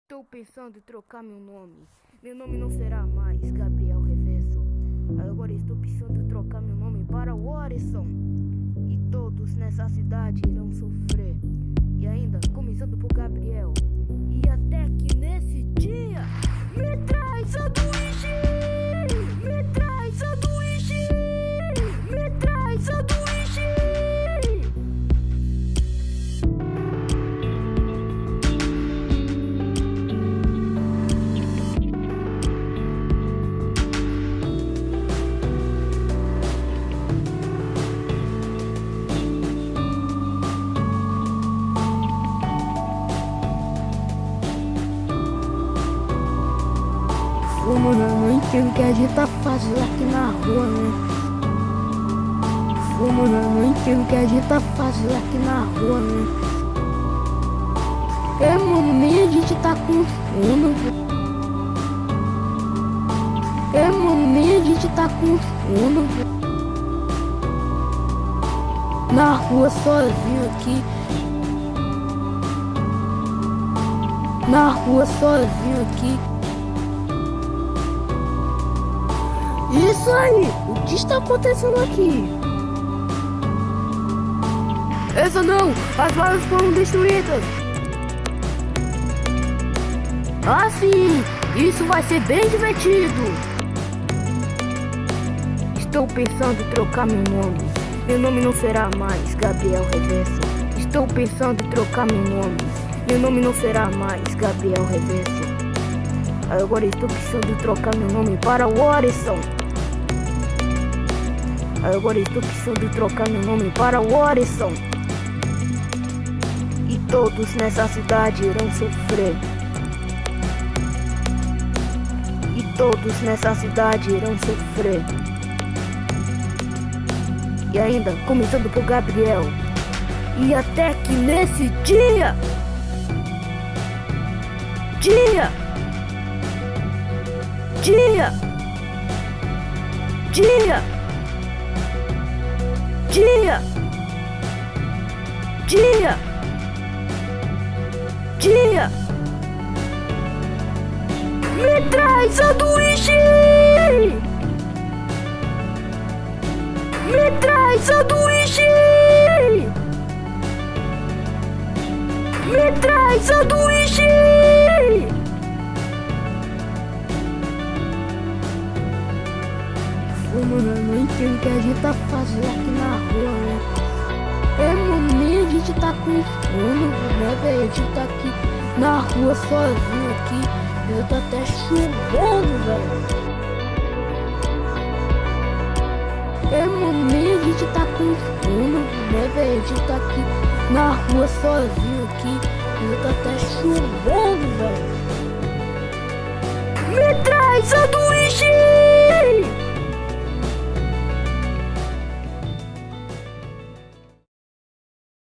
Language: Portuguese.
Estou pensando em trocar meu nome. Meu nome não será mais Gabriel Reverso. Agora estou pensando em trocar meu nome para Warrison. E todos nessa cidade irão sofrer. E ainda começando por Gabriel. E até que nesse dia me traz sanduíche! Me traz sanduíche! Me traz sanduíche! Mano, eu não entendo o que a gente tá fazendo aqui na rua, né? Mano, eu não entendo o que a gente tá fazendo aqui na rua, né? Mano, nem a gente tá com fome, velho. Mano, nem a gente tá com fome, velho. Na rua sozinho aqui. Na rua sozinho aqui. Isso aí! O que está acontecendo aqui? Essa não! As balas foram destruídas! Ah sim! Isso vai ser bem divertido! Estou pensando em trocar meu nome. Meu nome não será mais Gabriel Reverso. Estou pensando em trocar meu nome. Meu nome não será mais Gabriel Reverso. Agora estou pensando em trocar meu nome para Warrison. Agora estou pensando em trocar meu nome para Warrison. E todos nessa cidade irão sofrer. E todos nessa cidade irão sofrer. E ainda começando por Gabriel. E até que nesse dia Dia Dia Dia Me traz sanduíche! Me traz sanduíche! Me traz sanduíche! Mano, eu não entendo o que a gente tá fazendo aqui na rua, né? Mano, nem a gente tá com fome, né, velho? A gente tá aqui na rua sozinho aqui. Eu tô até chorando, velho. Mano, nem a gente tá com fome, né, velho? A gente tá aqui na rua sozinho aqui. Eu tô até chorando, velho. Me traz sanduíche!